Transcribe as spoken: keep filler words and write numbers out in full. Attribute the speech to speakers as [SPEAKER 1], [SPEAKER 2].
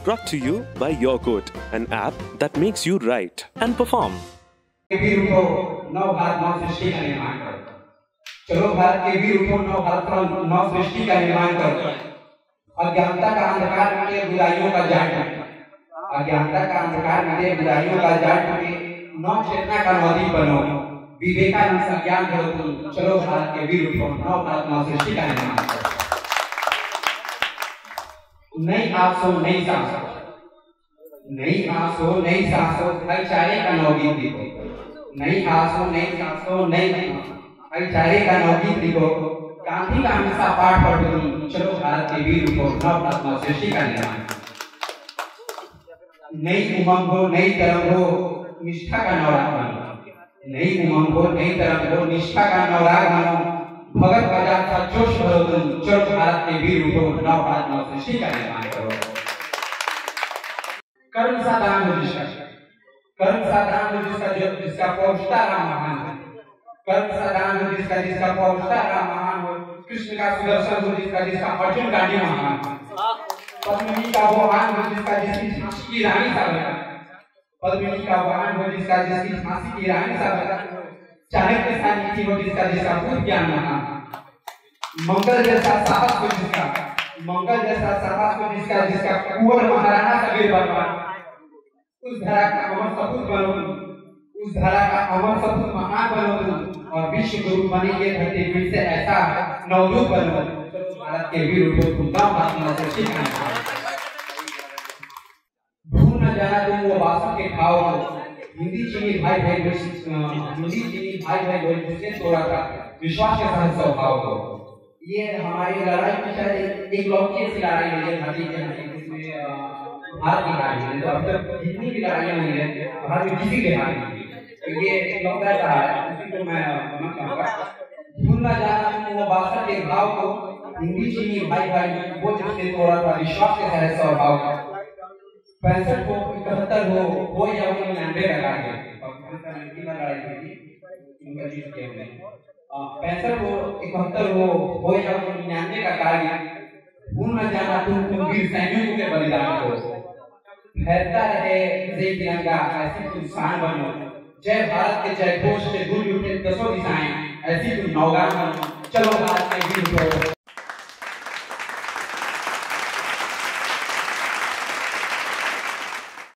[SPEAKER 1] Brought to you by YourQuote, an app that makes you write and perform.
[SPEAKER 2] वीर उठो, नव भारत नव सृष्टि का निर्माण करो। चलो भारत के वीर उठो, नव भारत नव सृष्टि का निर्माण करो। अज्ञानता का अंधकार मिटे, बुराइयों का जाल टूटे। अज्ञानता का अंधकार मिटे, बुराइयों का जाल टूटे। नव चेतना का नवदीप बनो। विवेकानंद संज्ञान करो तुम। चलो भारत के वीर उठो, नव भारत नव सृष्टि का निर्माण करो। नई आसो नई सांसों, नई आसो नई सांसों, भाईचारे का नवगीत लिखो। नई आसो नई सांसों, नई भाईचारे का नवगीत लिखो। गांधी का हमेशा पाठ पढ़ो तुम। चलो भारत के वीर उठो, नव भारत नव सृष्टि का निर्माण। नई उमंग हो, नई तरंग हो, निष्ठा का नवराग बनो। नई उमंग हो, नई तरंग हो, निष्ठा का नवराग बनो। भगत आजाद का जोश भरो तुम। चलो भारत के वीर उठो, नव भारत नव सृष्टि का निर्माण करो। कर्म सा दान हो जिसका, कर्म सा दान हो जिसका, जो जिसका पहुंचता राम महान है। कर्म सा दान हो जिसका, जिसका पहुंचता राम महान हो। कृष्ण का सुदर्शन हो जिसका, जिसका अर्जुन गांधी महान हो। पद्मिनी का वो वाहन हो जिसका, जिसकी झांसी की रानी सा बना। पद्मिनी का वाहन हो जिसका, जिसकी झांसी की रानी सा बना। चाणक्य सा नीति हो जिसका, जिसका पूर्ण ज्ञान महान। मंगल जैसा साहस हो जिसका, मंगल जैसा साहस हो जिसका, जिसका कुंवर महाराणा सा वीर बनवा। उस धरा का अमर सपूत बनो तुम। उस धरा का अमर सपूत महान बनो तुम। और विश्व गुरु बनेंगे धरती फिर से ऐसा नवदूत बनो। भारत के वीर उठो, तुम नव भारत नव सृष्टि का निर्माण। भूल न जाना तुम वो बासों के भाव को। हिंदी चीनी भाई भाई हिंदी चीनी भाई भाई बोल जिसने तोड़ा था विश्वास के साथ स्वभाव को। ये हमारी लड़ाई में एक लौकी ऐसी लड़ाई है भारतीय जिसमें भारत की लड़ाई है। तो अब तक जितनी भी लड़ाइयाँ हुई है भारत में किसी के हाथ नहीं। तो ये लौका ऐसा है, उसी को मैं समझ चाहूँगा। भूल न जाना तुम वो बासठ के भाव को। हिंदी चीनी भाई भाई वो जिसने तोड़ा था विश्वास के साथ स्वभाव को। पैंसठ को इकहत्तर हो वो या निन्यानवे लगा के लड़ाई थी उनका जीत किया हमने। पैंसठ को इकहत्तर हो वो या निन्यानवे का कार्य। भूल न जाना तुम तुम वीर सैनिकों के बलिदान को। फैलता रहे जय तिरंगा, ऐसी तुम शान बनो। जय भारत के जय घोष से गूंज उठे दसों दिशाएं, ऐसी तुम नौगान बनो। चलो भारत के वीर